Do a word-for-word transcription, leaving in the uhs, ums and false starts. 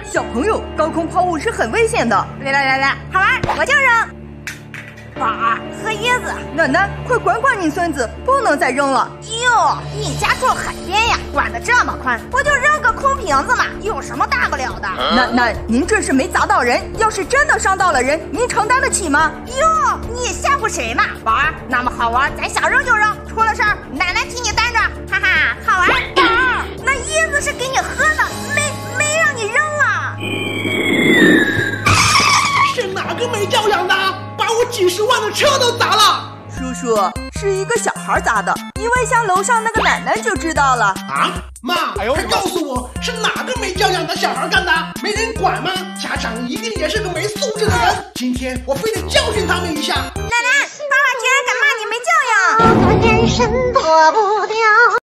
小朋友，高空抛物是很危险的。 来来来来，好玩，我就扔。宝儿和椰子， 奶奶，快管管你孙子，不能再扔了。 哟，你家住海边呀，管得这么宽，不就扔个空瓶子嘛，有什么大不了的？ 奶奶，您这是没砸到人，要是真的伤到了人，您承担得起吗？ 哟，你吓唬谁呢？宝儿，那么好玩，咱想扔就扔，出了事儿奶奶替你担着，哈哈，好玩。宝儿，那椰子是给你喝的，没没让你扔啊。 是哪个没教养的，把我几十万的车都砸了？ 叔叔，是一个小孩砸的，你问下楼上那个奶奶就知道了。 啊，妈，快告诉我是哪个没教养的小孩干的？没人管吗？家长一定也是个没素质的人。今天我非得教训他们一下。 奶奶，爸爸竟然敢骂你没教养， 我的眼神躲不掉。